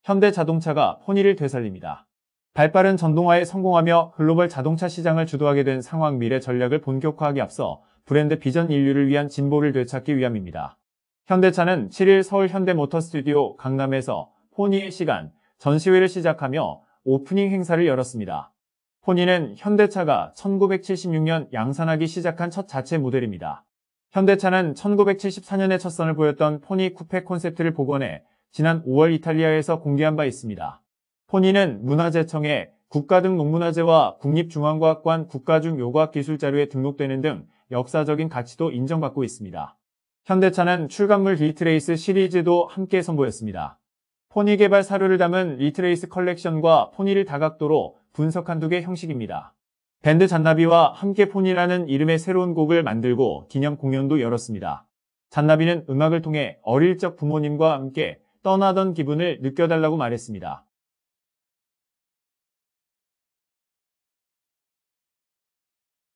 현대자동차가 포니를 되살립니다. 발빠른 전동화에 성공하며 글로벌 자동차 시장을 주도하게 된 상황 미래 전략을 본격화하기 앞서 브랜드 비전 인류를 위한 진보를 되찾기 위함입니다. 현대차는 7일 서울 현대모터스튜디오 강남에서 포니의 시간 전시회를 시작하며 오프닝 행사를 열었습니다. 포니는 현대차가 1976년 양산하기 시작한 첫 자체 모델입니다. 현대차는 1974년에 첫 선을 보였던 포니 쿠페 콘셉트를 복원해 지난 5월 이탈리아에서 공개한 바 있습니다. 포니는 문화재청에 국가등록문화재와 국립중앙과학관 국가중요과학기술자료에 등록되는 등 역사적인 가치도 인정받고 있습니다. 현대차는 출간물 리트레이스 시리즈도 함께 선보였습니다. 포니 개발 사료를 담은 리트레이스 컬렉션과 포니를 다각도로 분석한 두 개 형식입니다. 밴드 잔나비와 함께 포니라는 이름의 새로운 곡을 만들고 기념 공연도 열었습니다. 잔나비는 음악을 통해 어릴 적 부모님과 함께 떠나던 기분을 느껴달라고 말했습니다.